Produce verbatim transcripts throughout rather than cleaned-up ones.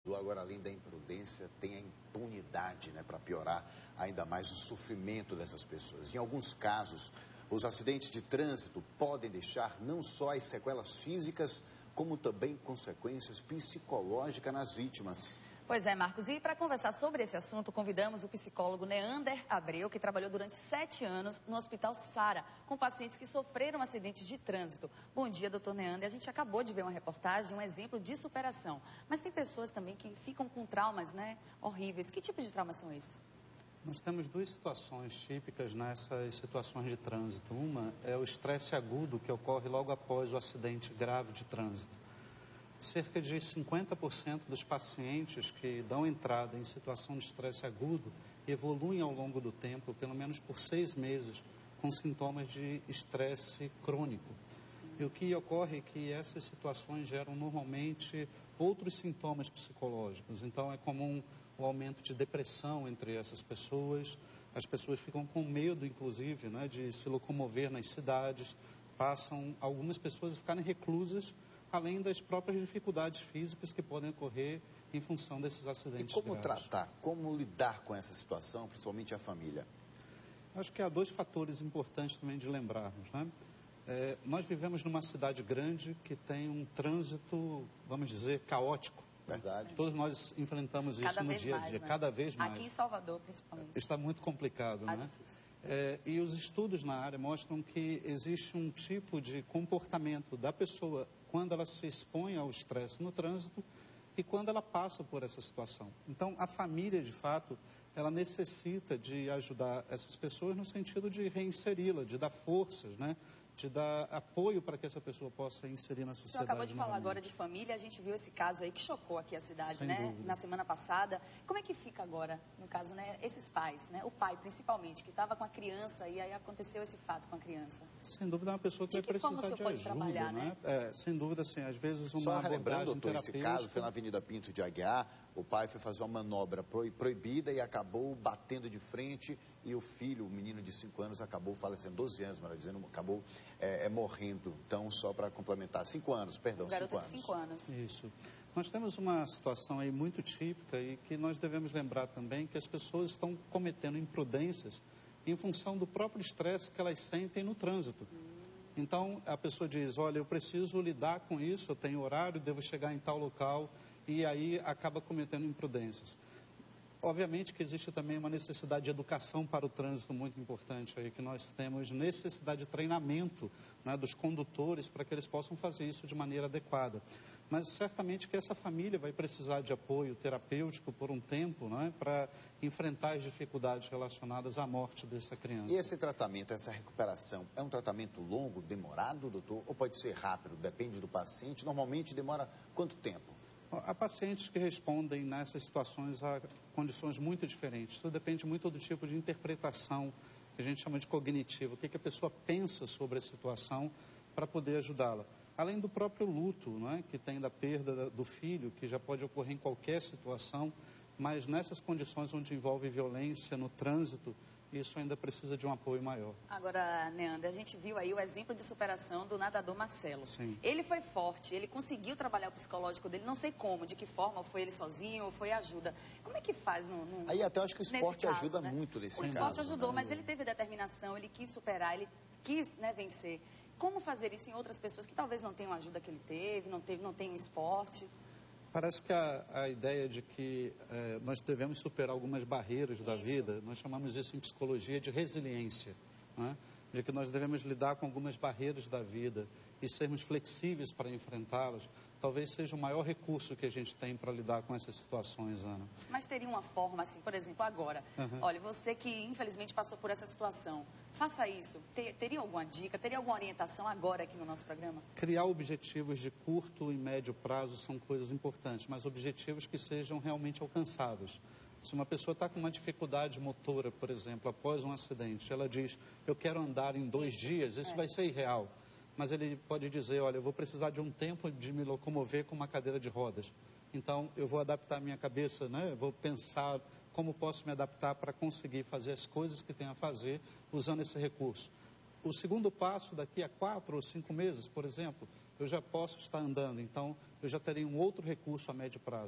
Agora, além da imprudência, tem a impunidade, né, para piorar ainda mais o sofrimento dessas pessoas. Em alguns casos, os acidentes de trânsito podem deixar não só as sequelas físicas, como também consequências psicológicas nas vítimas. Pois é, Marcos. E para conversar sobre esse assunto, convidamos o psicólogo Neander Abreu, que trabalhou durante sete anos no Hospital Sara, com pacientes que sofreram acidentes de trânsito. Bom dia, doutor Neander. A gente acabou de ver uma reportagem, um exemplo de superação. Mas tem pessoas também que ficam com traumas, né, horríveis. Que tipo de traumas são esses? Nós temos duas situações típicas nessas situações de trânsito. Uma é o estresse agudo, que ocorre logo após o acidente grave de trânsito. Cerca de cinquenta por cento dos pacientes que dão entrada em situação de estresse agudo evoluem ao longo do tempo, pelo menos por seis meses, com sintomas de estresse crônico. E o que ocorre é que essas situações geram normalmente outros sintomas psicológicos. Então é comum o aumento de depressão entre essas pessoas, as pessoas ficam com medo, inclusive, né, de se locomover nas cidades, passam algumas pessoas a ficarem reclusas, além das próprias dificuldades físicas que podem ocorrer em função desses acidentes graves. E como graves. tratar, como lidar com essa situação, principalmente a família? Acho que há dois fatores importantes também de lembrarmos, né? É, nós vivemos numa cidade grande que tem um trânsito, vamos dizer, caótico. Verdade. Todos nós enfrentamos isso cada no dia a dia, mais, né? cada vez mais. Aqui em Salvador, principalmente. Está muito complicado, tá né? Difícil. É, e os estudos na área mostram que existe um tipo de comportamento da pessoa quando ela se expõe ao estresse no trânsito e quando ela passa por essa situação. Então, a família, de fato, ela necessita de ajudar essas pessoas no sentido de reinseri-la, de dar forças, né? De dar apoio para que essa pessoa possa inserir na sociedade. Você acabou de falar novamente. agora de família, a gente viu esse caso aí que chocou aqui a cidade, Sem né? dúvida. Na semana passada. Como é que fica agora, no caso, né? Esses pais, né? O pai, principalmente, que estava com a criança e aí aconteceu esse fato com a criança. Sem dúvida é uma pessoa que, de vai que forma precisar o senhor de pode ajuda, trabalhar, né? né? É, sem dúvida, assim, às vezes uma Só relembrando, abordagem doutor, esse terapêutica... caso foi na Avenida Pinto de Aguiar, o pai foi fazer uma manobra proibida e acabou batendo de frente e o filho, o menino de cinco anos, acabou falecendo, doze anos, melhor dizendo, acabou é, é, morrendo. Então, só para complementar, cinco anos, perdão, um garoto cinco anos. de cinco anos. Isso. Nós temos uma situação aí muito típica e que nós devemos lembrar também que as pessoas estão cometendo imprudências em função do próprio estresse que elas sentem no trânsito. Então, a pessoa diz, olha, eu preciso lidar com isso, eu tenho horário, devo chegar em tal local, e aí acaba cometendo imprudências. Obviamente que existe também uma necessidade de educação para o trânsito muito importante aí, que nós temos necessidade de treinamento, né, dos condutores para que eles possam fazer isso de maneira adequada. Mas certamente que essa família vai precisar de apoio terapêutico por um tempo, né, para enfrentar as dificuldades relacionadas à morte dessa criança. E esse tratamento, essa recuperação, é um tratamento longo, demorado, doutor? Ou pode ser rápido? Depende do paciente. Normalmente demora quanto tempo? Há pacientes que respondem nessas situações a condições muito diferentes. Isso depende muito do tipo de interpretação que a gente chama de cognitivo. O que, que a pessoa pensa sobre a situação para poder ajudá-la. Além do próprio luto, né, que tem da perda do filho, que já pode ocorrer em qualquer situação, mas nessas condições onde envolve violência no trânsito, isso ainda precisa de um apoio maior. Agora, Neander, a gente viu aí o exemplo de superação do nadador Marcelo. Sim. Ele foi forte, ele conseguiu trabalhar o psicológico dele, não sei como, de que forma, ou foi ele sozinho, ou foi ajuda. Como é que faz no, no Aí até eu acho que o esporte caso, ajuda né? muito nesse caso. O esporte ajudou, né? mas ele teve determinação, ele quis superar, ele quis, né, vencer. Como fazer isso em outras pessoas que talvez não tenham a ajuda que ele teve, não, teve, não tenham esporte? Parece que a, a ideia de que eh, nós devemos superar algumas barreiras da Isso. vida, nós chamamos isso em psicologia de resiliência, né? De que nós devemos lidar com algumas barreiras da vida e sermos flexíveis para enfrentá-las, talvez seja o maior recurso que a gente tem para lidar com essas situações, Ana. Mas teria uma forma, assim, por exemplo, agora, Uhum. olha, você que infelizmente passou por essa situação, faça isso. Ter, teria alguma dica, teria alguma orientação agora aqui no nosso programa? Criar objetivos de curto e médio prazo são coisas importantes, mas objetivos que sejam realmente alcançáveis. Se uma pessoa está com uma dificuldade motora, por exemplo, após um acidente, ela diz, eu quero andar em dois Isso, dias, isso é. vai ser irreal. Mas ele pode dizer, olha, eu vou precisar de um tempo de me locomover com uma cadeira de rodas. Então, eu vou adaptar a minha cabeça, né? Eu vou pensar como posso me adaptar para conseguir fazer as coisas que tenho a fazer usando esse recurso. O segundo passo, daqui a quatro ou cinco meses, por exemplo, eu já posso estar andando, então eu já terei um outro recurso a médio prazo.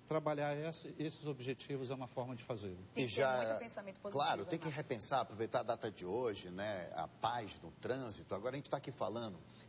trabalhar esse, esses objetivos é uma forma de fazê-lo. Tem que ter muito pensamento positivo. Claro, tem que Marcos. repensar, aproveitar a data de hoje, né, a paz no trânsito. Agora a gente está aqui falando